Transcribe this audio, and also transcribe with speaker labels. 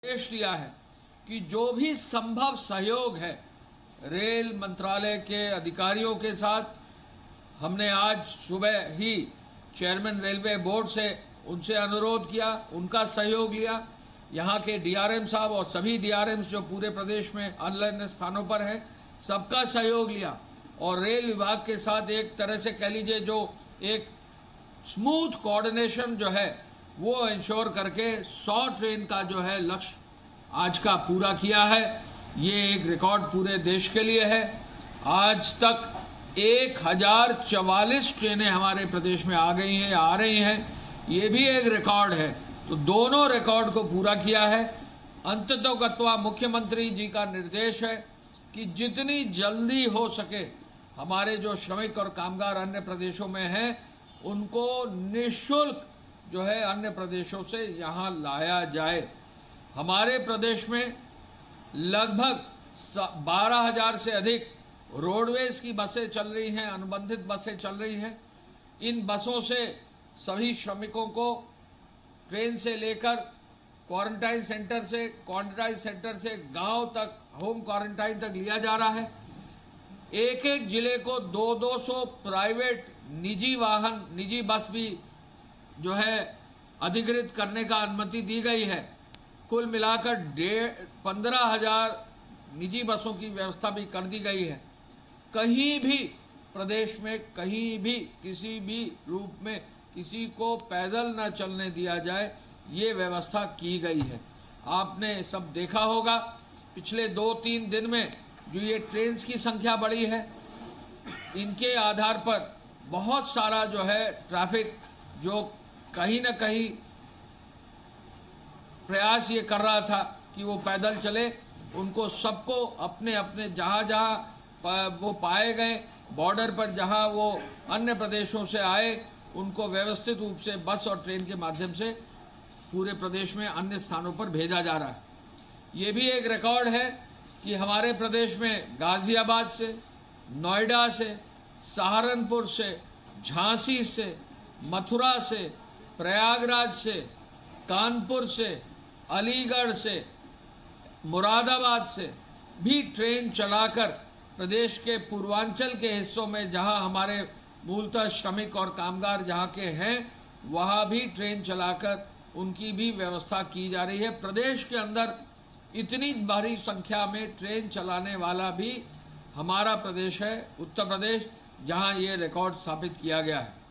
Speaker 1: निर्देश दिया है कि जो भी संभव सहयोग है रेल मंत्रालय के अधिकारियों के साथ, हमने आज सुबह ही चेयरमैन रेलवे बोर्ड से उनसे अनुरोध किया, उनका सहयोग लिया। यहाँ के डीआरएम साहब और सभी डीआरएम्स जो पूरे प्रदेश में अन्य स्थानों पर हैं, सबका सहयोग लिया और रेल विभाग के साथ एक तरह से कह लीजिए जो एक स्मूथ कोऑर्डिनेशन जो है वो इंश्योर करके 100 ट्रेन का जो है लक्ष्य आज का पूरा किया है। ये एक रिकॉर्ड पूरे देश के लिए है। आज तक 1044 ट्रेनें हमारे प्रदेश में आ गई हैं, आ रही हैं, ये भी एक रिकॉर्ड है। तो दोनों रिकॉर्ड को पूरा किया है। अंततोगत्वा मुख्यमंत्री जी का निर्देश है कि जितनी जल्दी हो सके हमारे जो श्रमिक और कामगार अन्य प्रदेशों में हैं उनको निःशुल्क जो है अन्य प्रदेशों से यहाँ लाया जाए। हमारे प्रदेश में लगभग 12,000 से अधिक रोडवेज की बसें चल रही हैं, अनुबंधित बसें चल रही हैं। इन बसों से सभी श्रमिकों को ट्रेन से लेकर क्वारंटाइन सेंटर से गांव तक, होम क्वारंटाइन तक लिया जा रहा है। एक एक जिले को 200 प्राइवेट निजी बस भी जो है अधिकृत करने का अनुमति दी गई है। कुल मिलाकर 15,000 निजी बसों की व्यवस्था भी कर दी गई है। कहीं भी प्रदेश में कहीं भी किसी भी रूप में किसी को पैदल न चलने दिया जाए, ये व्यवस्था की गई है। आपने सब देखा होगा पिछले 2-3 दिन में जो ये ट्रेन्स की संख्या बढ़ी है, इनके आधार पर बहुत सारा जो है ट्रैफिक जो कहीं न कहीं प्रयास ये कर रहा था कि वो पैदल चले, उनको सबको अपने अपने जहाँ वो पाए गए बॉर्डर पर, जहाँ वो अन्य प्रदेशों से आए, उनको व्यवस्थित रूप से बस और ट्रेन के माध्यम से पूरे प्रदेश में अन्य स्थानों पर भेजा जा रहा है। ये भी एक रिकॉर्ड है कि हमारे प्रदेश में गाजियाबाद से, नोएडा से, सहारनपुर से, झांसी से, मथुरा से, प्रयागराज से, कानपुर से, अलीगढ़ से, मुरादाबाद से भी ट्रेन चलाकर प्रदेश के पूर्वांचल के हिस्सों में जहां हमारे मूलतः श्रमिक और कामगार जहां के हैं, वहां भी ट्रेन चलाकर उनकी भी व्यवस्था की जा रही है। प्रदेश के अंदर इतनी भारी संख्या में ट्रेन चलाने वाला भी हमारा प्रदेश है, उत्तर प्रदेश, जहां ये रिकॉर्ड स्थापित किया गया है।